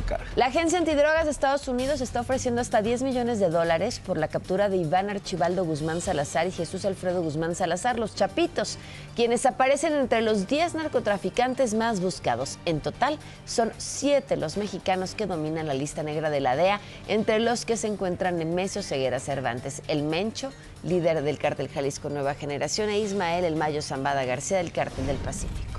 cara. La Agencia Antidrogas de Estados Unidos está ofreciendo hasta $10 millones por la captura de Iván Archibaldo Guzmán Salazar y Jesús Alfredo Guzmán Salazar, los Chapitos, quienes aparecen entre los 10 narcotraficantes más buscados. En total, son 7 los mexicanos que dominan la lista negra de la DEA, entre los que se encuentran Nemesio Ceguera Cervantes, el Mencho, líder del cártel Jalisco Nueva Generación, e Ismael El Mayo Zambada García del Cártel del Pacífico.